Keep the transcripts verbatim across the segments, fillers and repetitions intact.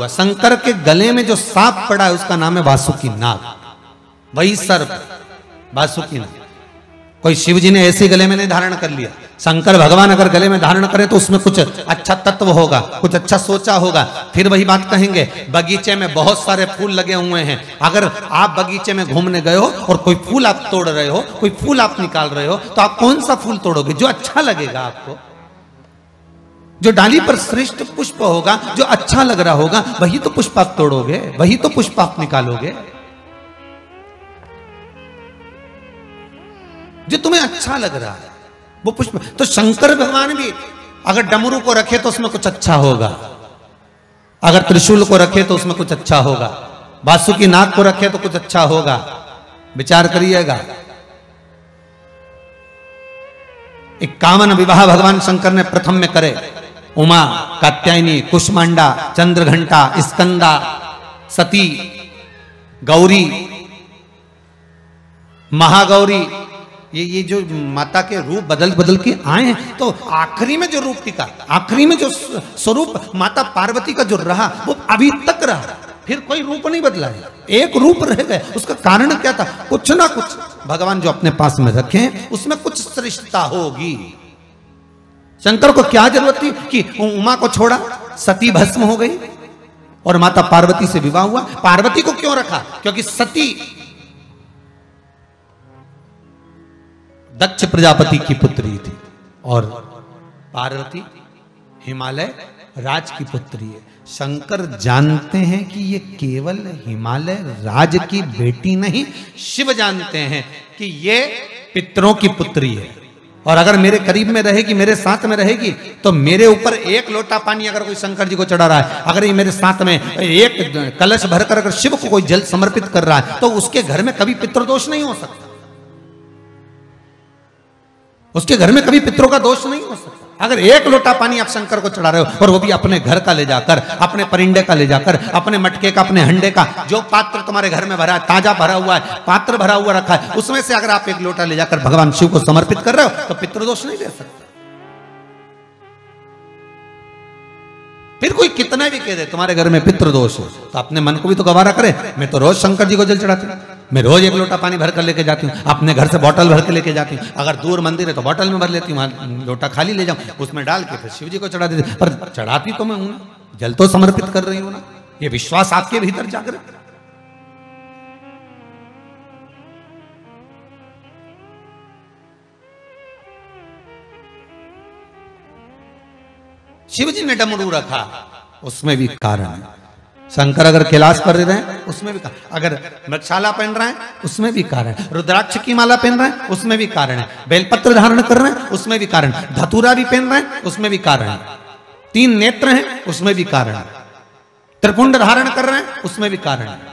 शंकर के गले में जो सांप पड़ा है उसका नाम है वासुकी नाग, वही सर्प वासुकी नाग। कोई शिव जी ने ऐसे गले में नहीं धारण कर लिया। शंकर भगवान अगर गले में धारण करें तो उसमें कुछ अच्छा तत्व होगा, कुछ अच्छा सोचा होगा। फिर वही बात कहेंगे, बगीचे में बहुत सारे फूल लगे हुए हैं, अगर आप बगीचे में घूमने गए हो और कोई फूल आप तोड़ रहे हो, कोई फूल आप निकाल रहे हो, तो आप कौन सा फूल तोड़ोगे? जो अच्छा लगेगा आपको, जो डाली पर श्रेष्ठ पुष्प होगा, जो अच्छा लग रहा होगा, वही तो पुष्प आप तोड़ोगे, वही तो पुष्प आप निकालोगे, जो तुम्हें अच्छा लग रहा है वो पुष्प। तो शंकर भगवान भी अगर डमरू को रखे तो उसमें कुछ अच्छा होगा, अगर त्रिशूल को रखे तो उसमें कुछ अच्छा होगा, वासुकी नाग को रखे तो कुछ अच्छा होगा। विचार करिएगा। इक्यावन विवाह भगवान शंकर ने प्रथम में करे। उमा, कात्यायनी, कुष्मांडा, चंद्रघंटा, स्कंदा, सती, गौरी, महागौरी, ये ये जो माता के रूप बदल बदल के आए हैं, तो आखिरी में जो रूप टिका, आखिरी में जो स्वरूप माता पार्वती का जो रहा वो अभी तक रहा, फिर कोई रूप नहीं बदला है, एक रूप रह गए। उसका कारण क्या था? कुछ ना कुछ भगवान जो अपने पास में रखे उसमें कुछ श्रेष्ठता होगी। शंकर को क्या जरूरत थी कि उमा को छोड़ा, सती भस्म हो गई और माता पार्वती से विवाह हुआ। पार्वती को क्यों रखा? क्योंकि सती दक्ष प्रजापति की पुत्री थी और पार्वती हिमालय राज की पुत्री है। शंकर जानते हैं कि ये केवल हिमालय राज की बेटी नहीं, शिव जानते हैं कि ये पितरों की पुत्री है, और अगर मेरे करीब में रहेगी, मेरे साथ में रहेगी, तो मेरे ऊपर एक लोटा पानी अगर कोई शंकर जी को चढ़ा रहा है, अगर ये मेरे साथ में एक कलश भरकर अगर शिव को कोई जल समर्पित कर रहा है, तो उसके घर में कभी पितृदोष नहीं हो सकता, उसके घर में कभी पितरों का दोष नहीं हो सकता। अगर एक लोटा पानी आप शंकर को चढ़ा रहे हो, और वो भी अपने घर का ले जाकर, अपने परिंडे का ले जाकर, अपने मटके का, अपने हंडे का, जो पात्र तुम्हारे घर में भरा है, ताजा भरा हुआ है, पात्र भरा हुआ रखा है, उसमें से अगर आप एक लोटा ले जाकर भगवान शिव को समर्पित कर रहे हो, तो पितृदोष नहीं दे सकते। फिर कोई कितना भी कह दे तुम्हारे घर में पितृदोष हो, तो अपने मन को भी तो गवारा करे। मैं तो रोज शंकर जी को जल चढ़ाती हूँ, मैं रोज एक लोटा पानी भर कर लेके जाती हूँ, अपने घर से बोतल भर के लेके जाती हूँ, अगर दूर मंदिर है तो बोतल में भर लेती हूँ, लोटा खाली ले जाऊँ, उसमें डाल के फिर शिव जी को चढ़ा देती। पर चढ़ाती तो मैं हूं ना, जल तो समर्पित कर रही हूं ना। ये विश्वास आपके भीतर जागृत। शिव जी ने डमरू रखा, उसमें भी कारण है। शंकर अगर कैलाश पर रहे हैं उसमें भी कारण, अगर मृगशाला पहन रहे हैं उसमें भी कारण है, रुद्राक्ष की माला पहन रहे हैं उसमें भी कारण है, बेलपत्र धारण कर रहे हैं उसमें भी कारण है, धतूरा भी पहन रहे हैं उसमें भी कारण है, तीन नेत्र हैं उसमें भी कारण है, त्रिपुंड धारण कर रहे हैं उसमें भी कारण है।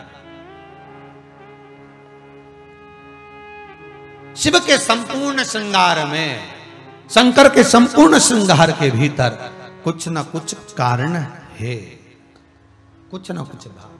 शिव के संपूर्ण श्रृंगार में, शंकर के संपूर्ण श्रृंगार के भीतर कुछ ना कुछ कारण है, कुछ ना कुछ भाव।